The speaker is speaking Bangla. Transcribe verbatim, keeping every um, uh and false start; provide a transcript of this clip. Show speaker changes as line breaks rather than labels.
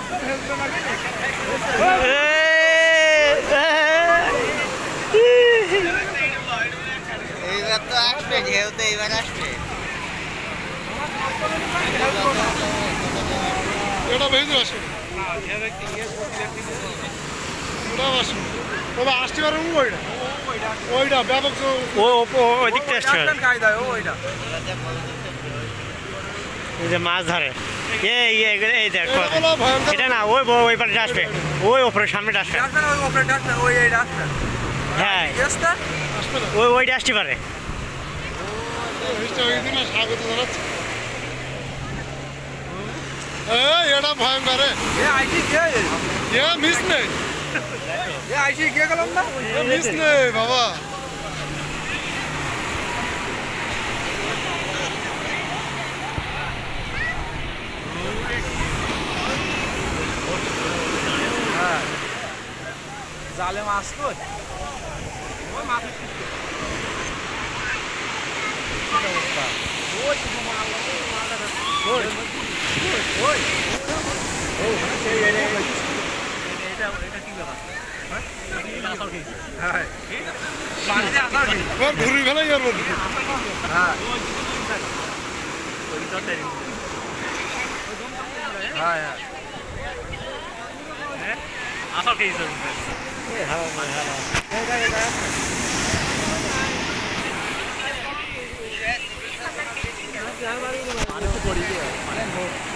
এইবার তো আসবে, যেহেতু এইবার আসবে।
এটা ভেতরে আসবে, ওটাও আসবে। তবে আসতে পারবো ওইটা, ওইটা ব্যাপক
ওই দিকটা আসছে এই যে মাছ ধরে। এই এই দেখ, এটা না, ওই ওই পাশে আসবে, ওই ওপরে সামনেটা আসবে। হ্যাঁ, ওই ওইটা আসতে পারে।
এটা ভয়ঙ্কর, মিস নেই, মিস নেই বাবা।
জালে মাছ তো
ঘুরি ফেলাই আর মধ্যে
আসল খেয়েছে।
পড়ি